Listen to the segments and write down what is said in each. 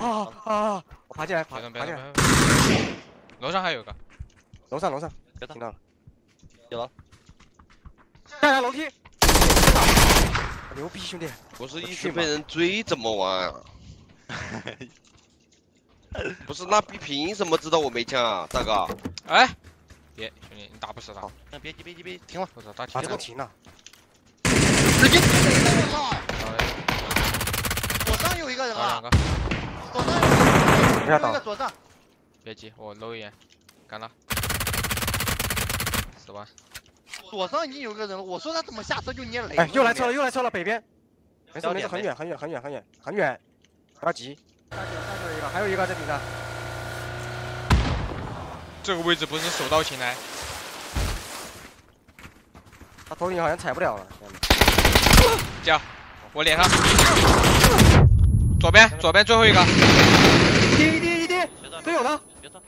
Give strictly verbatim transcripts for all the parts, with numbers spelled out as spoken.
啊啊！我爬起来，爬别动，别爬起动， 来。 别动。楼上还有个， 楼上楼上， 别动听到了。 有了。 下来楼梯。牛逼兄弟！ 不是一直被人追怎么玩啊？不是，那比凭什么知道我没枪啊，大哥？ 哎，别兄弟，你打不死他。 那别急别急别急，停了。 我操，打啊， 停了。 这停了。 直接我操！左上有一个人啊！左上有一个左上。 别急，我搂一眼，干了。死吧。 左上已经有一个人了，我说他怎么下车就捏雷？ 哎，又来车了，又来车了，北边。没事没事，很远很远很远很远很远，不要急。下去了下去了一个，还有一个在顶上。 这个位置不是手到擒来。 他头顶好像踩不了了。 叫，我脸上。左边左边最后一个。 一滴一滴一滴，队友呢？ 别动。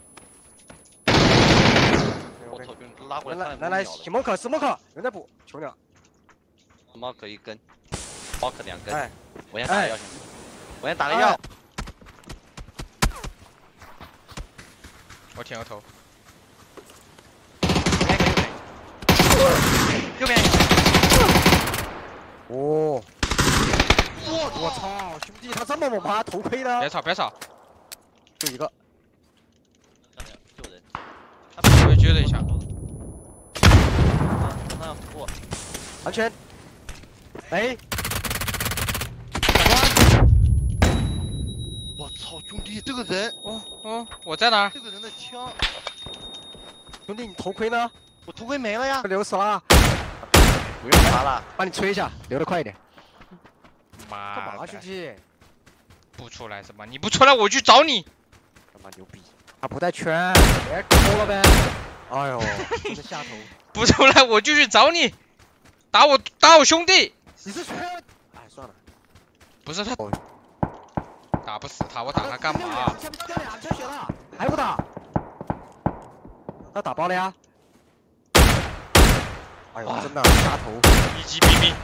我操，就拉过来。 来来来，史莫克史莫克，人在补，求你了。 史莫克一根，包克两根。 哎， 我先打个药，兄弟。我先打个药。 我舔个头。 右边。 哦。我我操，兄弟，他这么猛吗？头盔的。 别吵别吵。 就一个。 救人。 他被撅了一下。 那过。 安全。哎。 我操，兄弟，这个人。 哦哦，我在哪儿？ 这个人的枪。 兄弟，你头盔呢？ 我头盔没了呀。 流死了。 不用爬了， 帮你吹一下，流得快一点。 妈干嘛，兄弟？ 不出来是吧？你不出来，我去找你。 他妈牛逼！他不带圈，别抠了呗。哎呦，真的下头。 不出来，我就去找你，打我打我兄弟。 你是圈？哎，算了。 不是他， 哦、 打不死他，我打他干嘛？ 下面掉两圈血了，还不打？他打爆了呀！哎呦，真的下头。 一击毙命。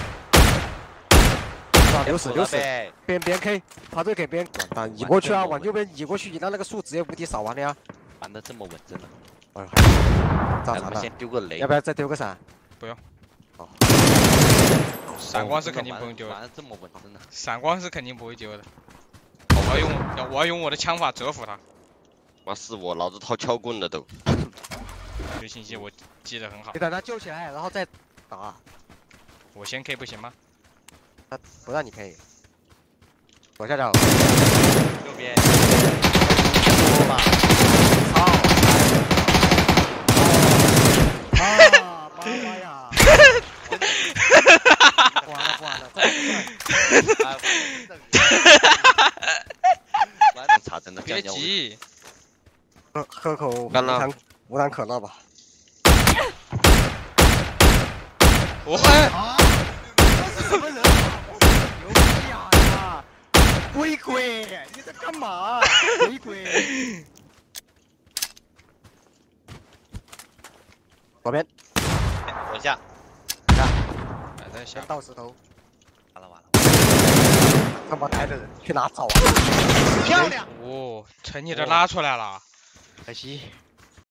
啊，流死流死！边边 K， 他这给边完蛋，移过去啊，往右边移过去，移到那个树直接无敌扫完了呀。 玩的这么稳，真的。 哎呦，咋咋了？ 先丢个雷。 要不要再丢个伞？ 不用。 好。 闪光是肯定不用丢的。 玩的这么稳，真的。 闪光是肯定不会丢的。我要用我要用我的枪法折服他。 妈是我，老子掏撬棍了都。 这信息我记得很好。 你等他救起来，然后再打。 我先 K 不行吗？ 他不让你 K。左下角。 右边。多吧。 操！啊！妈妈呀！完了完了！ 玩的差真的。 别急。 喝喝口无糖无糖可乐吧。 我会。 啊！这是什么人啊？牛逼啊！鬼鬼，你在干嘛？鬼鬼。左边。 我下。 下。 还在下。 倒石头。 完了完了。 他妈呆的人去哪找啊？ 漂亮。 哦，成你的拉出来了。 可惜。